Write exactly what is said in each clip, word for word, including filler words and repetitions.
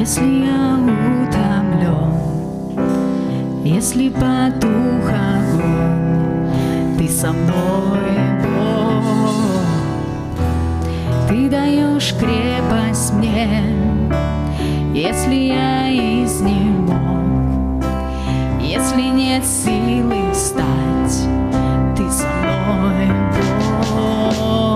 Если я утомлен, если потух огонь, ты со мной, Бог. Ты даешь крепость мне, если я изнемог, если нет силы встать, ты со мной, Бог.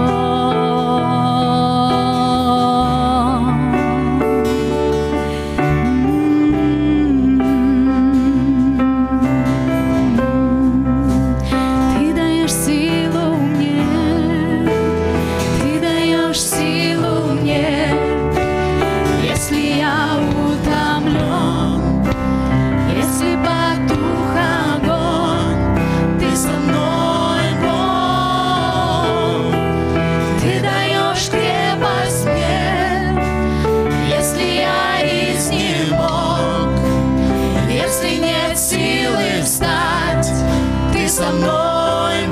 Со мной,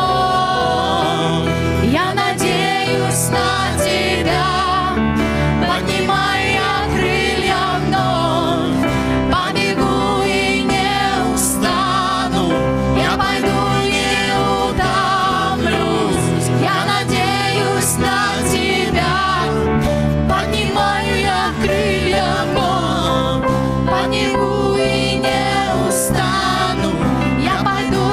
Бог, я надеюсь на Тебя, поднимая крылья вновь, побегу и не устану, я пойду и не утомлюсь, я надеюсь на Тебя, поднимаю я крылья вновь, побегу и не устану, я пойду.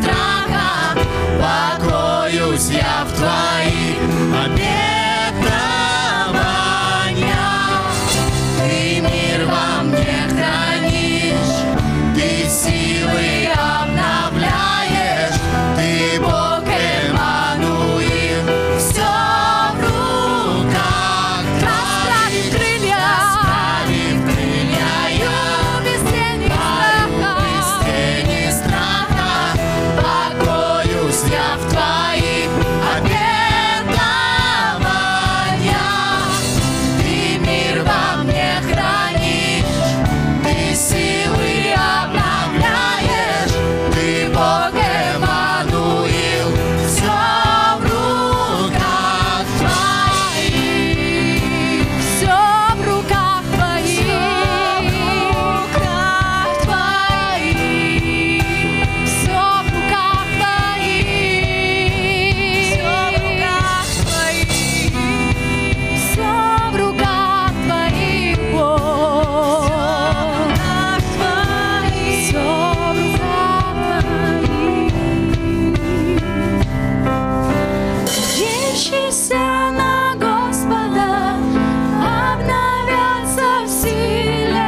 Я в твоих обетах.